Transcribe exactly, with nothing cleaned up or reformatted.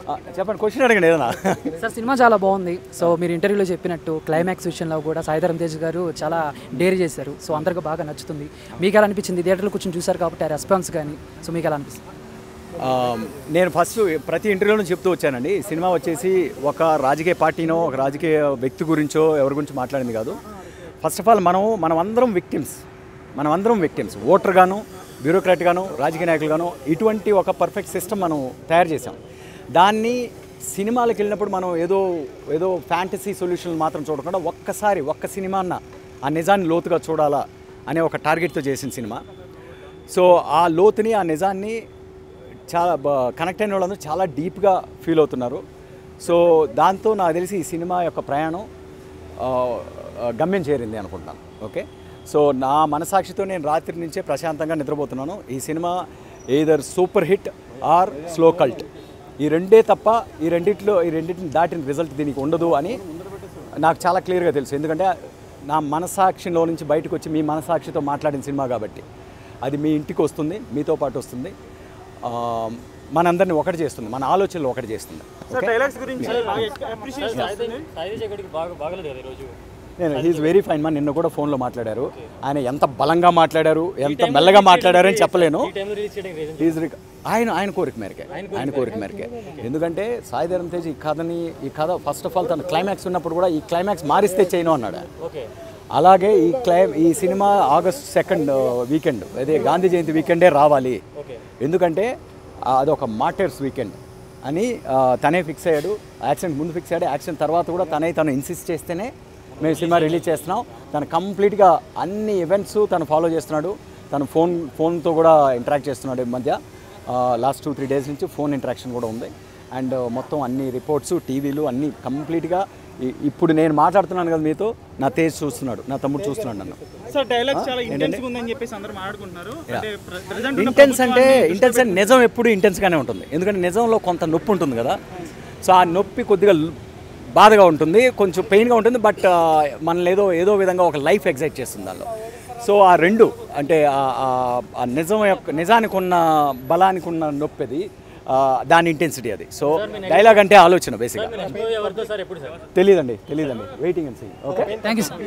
చెప్పండి, క్వశ్చన్ అడగండి ఏదైనా. సార్ సినిమా చాలా బాగుంది. సో మీరు ఇంటర్వ్యూలో చెప్పినట్టు క్లైమాక్స్ విషయంలో కూడా సాయిధరమ్ తేజ్ గారు చాలా డేర్ చేశారు. సో అందరికీ బాగా నచ్చుతుంది. మీకు ఎలా అనిపించింది? థియేటర్లో కూర్చొని చూశారు కాబట్టి ఆ రెస్పాన్స్ కానీ, సో మీకు ఎలా అనిపిస్తుంది? నేను ఫస్ట్ ప్రతి ఇంటర్వ్యూలో చెప్తూ వచ్చానండి, సినిమా వచ్చేసి ఒక రాజకీయ పార్టీనో ఒక రాజకీయ వ్యక్తి గురించో ఎవరి గురించి మాట్లాడింది కాదు. ఫస్ట్ ఆఫ్ ఆల్ మనం మనం అందరం విక్టిమ్స్ మనం అందరం విక్టిమ్స్ ఓటర్గాను, బ్యూరోక్రాట్గాను, రాజకీయ నాయకులుగాను ఇటువంటి ఒక పర్ఫెక్ట్ సిస్టమ్ మనం తయారు చేసాం. దాన్ని సినిమాలకు వెళ్ళినప్పుడు మనం ఏదో ఏదో ఫ్యాంటసీ సొల్యూషన్లు మాత్రం చూడకుండా ఒక్కసారి ఒక్క సినిమా అన్న ఆ నిజాన్ని లోతుగా చూడాలా అనే ఒక టార్గెట్తో చేసిన సినిమా. సో ఆ లోతుని, ఆ నిజాన్ని చాలా కనెక్ట్ అయిన వాళ్ళందరూ చాలా డీప్గా ఫీల్ అవుతున్నారు. సో దాంతో నాకు తెలిసి ఈ సినిమా యొక్క ప్రయాణం గమ్యం చేరింది అనుకుంటున్నాను. ఓకే, సో నా మనసాక్షితో నేను రాత్రి నుంచే ప్రశాంతంగా నిద్రపోతున్నాను. ఈ cinema either super hit or slow cult, ఈ రెండే తప్ప ఈ రెండిట్లో ఈ రెండింటిని దాటిన రిజల్ట్ దీనికి ఉండదు అని నాకు చాలా క్లియర్గా తెలుసు. ఎందుకంటే నా మనసాక్షిలో నుంచి బయటకు వచ్చి మీ మనసాక్షితో మాట్లాడిన సినిమా కాబట్టి అది మీ ఇంటికి వస్తుంది, మీతో పాటు వస్తుంది, మనందరినీ ఒకటి చేస్తుంది, మన ఆలోచనలు ఒకటి చేస్తుంది. నేను హీఈస్ వెరీ ఫైన్ మ్యాన్. నిన్న కూడా ఫోన్లో మాట్లాడారు. ఆయన ఎంత బలంగా మాట్లాడారు, ఎంత మెల్లగా మాట్లాడారు అని చెప్పలేను. ఆయన ఆయన కోరిక మేరకే ఆయన కోరిక మేరకే ఎందుకంటే సాయిధరమ్ తేజ్ ఈ కథని ఈ కథ ఫస్ట్ ఆఫ్ ఆల్ తన క్లైమాక్స్ ఉన్నప్పుడు కూడా ఈ క్లైమాక్స్ మారిస్తే చేయను అన్నాడు. అలాగే ఈ క్లై ఈ సినిమా ఆగస్ట్ సెకండ్ వీకెండ్, అదే గాంధీ జయంతి వీకెండే రావాలి, ఎందుకంటే అదొక మార్టర్స్ వీకెండ్ అని తనే ఫిక్స్ అయ్యాడు. యాక్సిడెంట్ ముందు ఫిక్స్ అయ్యాడు, యాక్సిడెంట్ తర్వాత కూడా తనే తను ఇన్సిస్ట్ చేస్తేనే మేము సినిమా రిలీజ్ చేస్తున్నాం. తను కంప్లీట్గా అన్ని ఈవెంట్స్ తను ఫాలో చేస్తున్నాడు. తను ఫోన్ ఫోన్తో కూడా ఇంటరాక్ట్ చేస్తున్నాడు. ఈ మధ్య లాస్ట్ టూ త్రీ డేస్ నుంచి ఫోన్ ఇంటరాక్షన్ కూడా ఉంది. అండ్ మొత్తం అన్ని రిపోర్ట్స్, టీవీలు అన్నీ కంప్లీట్గా ఇప్పుడు నేను మాట్లాడుతున్నాను కదా మీతో, నా తేజ్ చూస్తున్నాడు, నా తమ్ముడు చూస్తున్నాడు నన్ను. ఇంటెన్స్ అంటే ఇంటెన్స్ అంటే నిజం ఎప్పుడు ఇంటెన్స్గానే ఉంటుంది. ఎందుకంటే నిజంలో కొంత నొప్పి ఉంటుంది కదా. సో ఆ నొప్పి కొద్దిగా బాధగా ఉంటుంది, కొంచెం పెయిన్గా ఉంటుంది, బట్ మనల్ని ఏదో ఏదో విధంగా ఒక లైఫ్ ఎగ్జైట్ చేస్తుంది దానిలో. సో ఆ రెండు అంటే ఆ నిజం యొక్క నిజానికి ఉన్న బలానికి ఉన్న నొప్పి అది, దాని ఇంటెన్సిటీ అది. సో డైలాగ్ అంటే ఆలోచన బేసిక్గా. తెలియదండి తెలియదండి waiting and see. Okay, thank you sir.